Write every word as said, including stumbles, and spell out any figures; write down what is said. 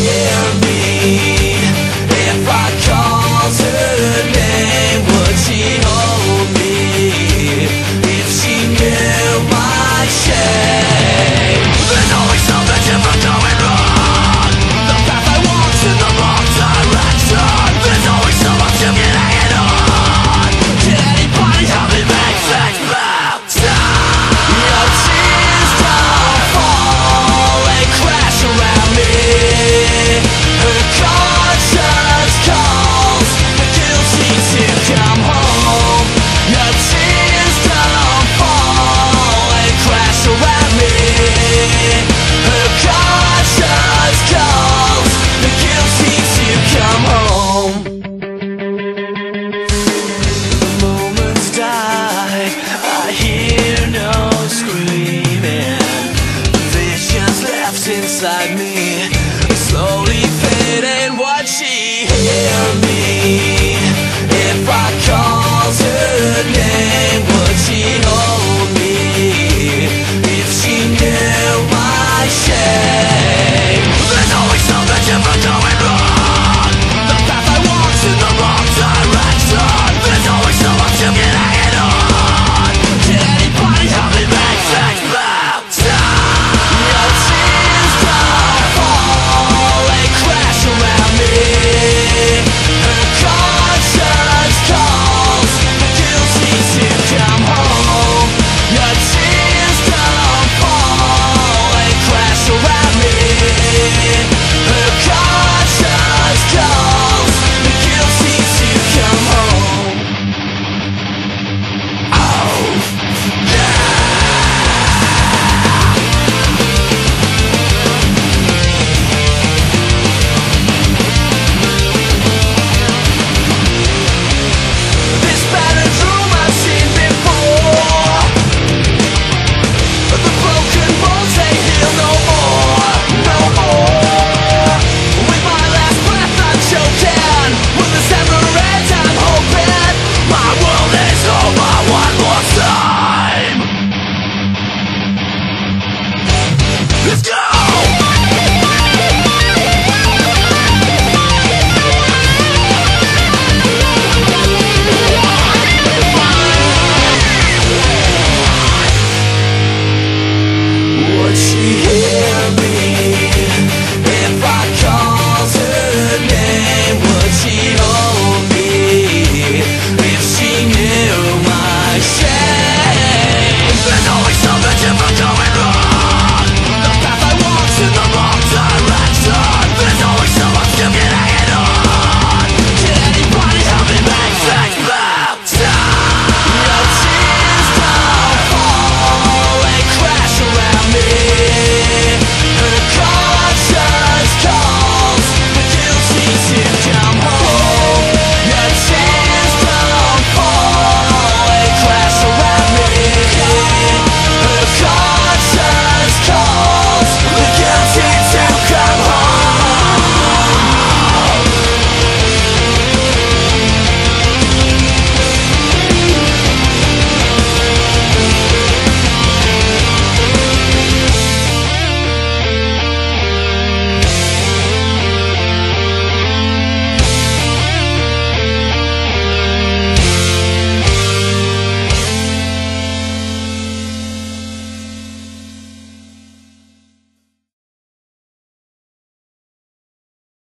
hear me? If I called her name, would she hold me? If she knew my shame. There's always something different going wrong. The path I walk's in the wrong direction. There's always so much to get hanging on. Can anybody help me make things better? Your tears don't fall and crash around me. Her conscience calls the guilty to come home. Your tears don't fall and crash around me. Her conscience calls the guilty to come home. The moments die, I hear no screaming. Visions left inside me, slowly fading. Would she hear me? If I called her name, would she hold